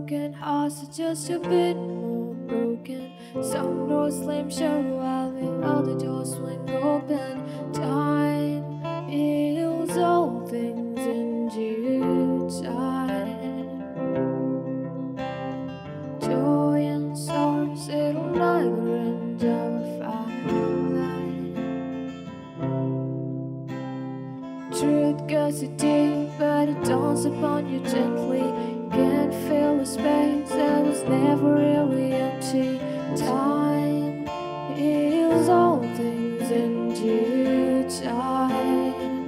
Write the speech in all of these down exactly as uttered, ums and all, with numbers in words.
broken hearts are just a bit more broken. Some doors slam shut while the other doors swing open. Time heals all things in due time. Joy and sorrow sit on either end of a fine line. Truth goes so deep, but it dawns upon you gently. You can't fill the space that was never really empty. Time heals all things in due time.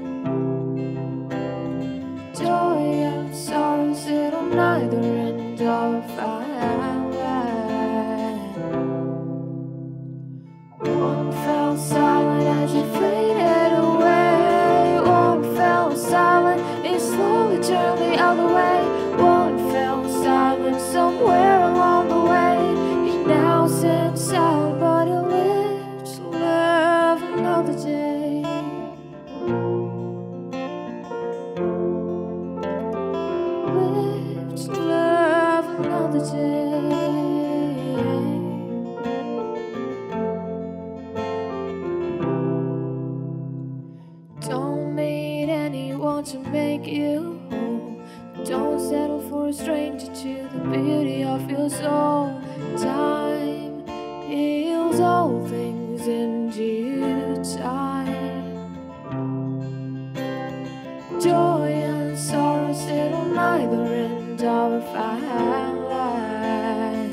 Joy and sorrow sit on either end of a fine line. One fell silent as it faded away. One fell silent, it slowly turned the other way. One fell silent somewhere along the way. He now stands silent, but he lives to love another day. Lives to love another day. Don't need anyone to make you whole. Don't settle for a stranger to the beauty of your soul. Time heals all things in due time. Joy and sorrow sit on either end of a fine line.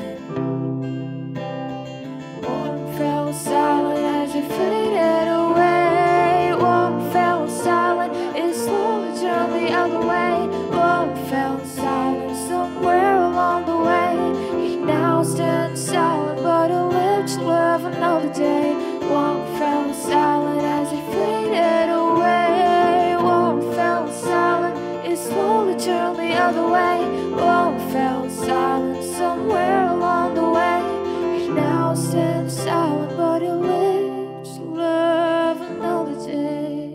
One fell silent as it faded away. One fell silent, it slowly turned the other way. One fell silent somewhere along the way. He now stands silent, but he lives to love another day. One fell silent as it faded away. One fell silent, it slowly turned the other way. One fell silent somewhere along the way. He now stands silent, but he lives to love another day.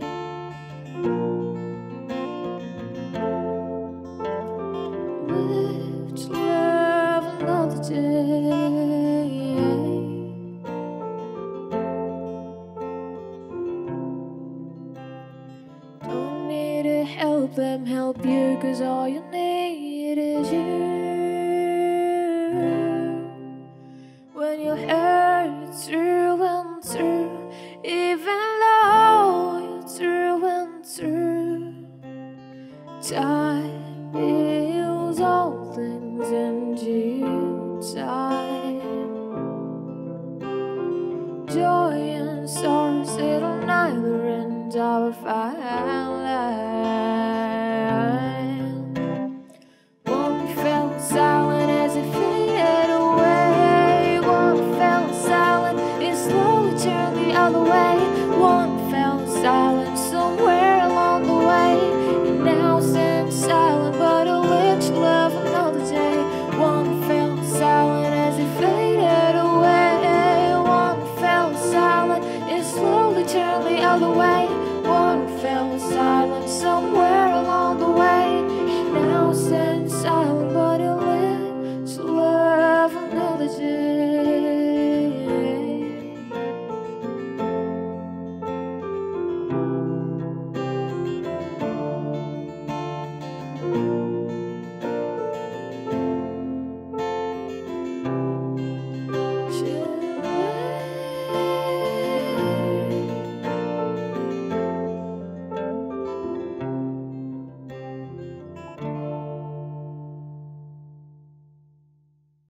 Live to love another day. Don't need to help them help you, 'cause all you need is you. When you're hurt through and through, even though you're through and through, time